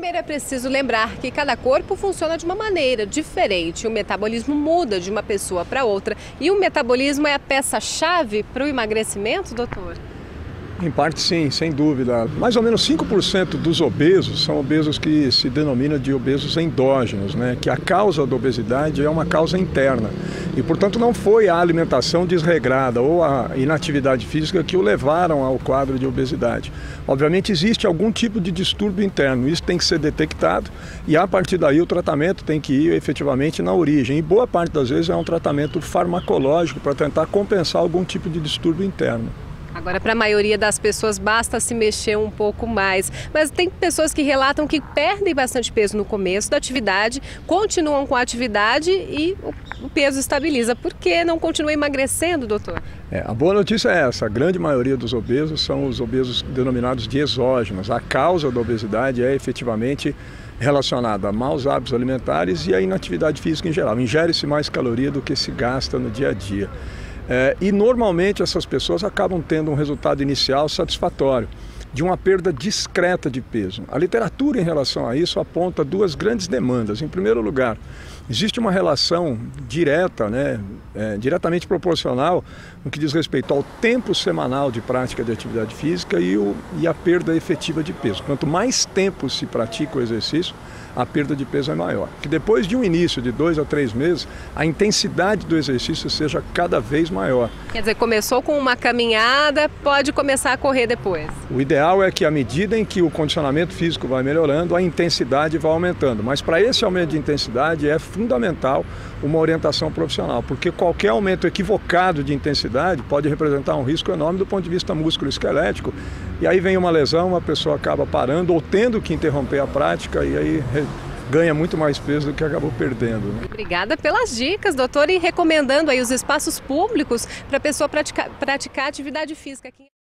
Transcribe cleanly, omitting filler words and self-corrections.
Primeiro é preciso lembrar que cada corpo funciona de uma maneira diferente. O metabolismo muda de uma pessoa para outra. E o metabolismo é a peça-chave para o emagrecimento, doutor? Em parte sim, sem dúvida. Mais ou menos 5% dos obesos são obesos que se denominam de obesos endógenos, né? Que a causa da obesidade é uma causa interna. E, portanto, não foi a alimentação desregrada ou a inatividade física que o levaram ao quadro de obesidade. Obviamente existe algum tipo de distúrbio interno, isso tem que ser detectado e a partir daí o tratamento tem que ir efetivamente na origem. E boa parte das vezes é um tratamento farmacológico para tentar compensar algum tipo de distúrbio interno. Agora, para a maioria das pessoas, basta se mexer um pouco mais. Mas tem pessoas que relatam que perdem bastante peso no começo da atividade, continuam com a atividade e o peso estabiliza. Por que não continua emagrecendo, doutor? A boa notícia é essa, a grande maioria dos obesos são os obesos denominados de exógenos. A causa da obesidade é efetivamente relacionada a maus hábitos alimentares e a inatividade física em geral. Ingere-se mais caloria do que se gasta no dia a dia. E normalmente essas pessoas acabam tendo um resultado inicial satisfatório, de uma perda discreta de peso. A literatura em relação a isso aponta duas grandes demandas. Em primeiro lugar, existe uma relação direta, diretamente proporcional no que diz respeito ao tempo semanal de prática de atividade física e a perda efetiva de peso. Quanto mais tempo se pratica o exercício, a perda de peso é maior. Que depois de um início de 2 a 3 meses, a intensidade do exercício seja cada vez maior. Quer dizer, começou com uma caminhada, pode começar a correr depois. O ideal é que à medida em que o condicionamento físico vai melhorando, a intensidade vai aumentando. Mas para esse aumento de intensidade é fundamental uma orientação profissional, porque qualquer aumento equivocado de intensidade pode representar um risco enorme do ponto de vista musculoesquelético. E aí vem uma lesão, a pessoa acaba parando ou tendo que interromper a prática e aí ganha muito mais peso do que acabou perdendo. Obrigada pelas dicas, doutor, e recomendando aí os espaços públicos para a pessoa praticar atividade física aqui.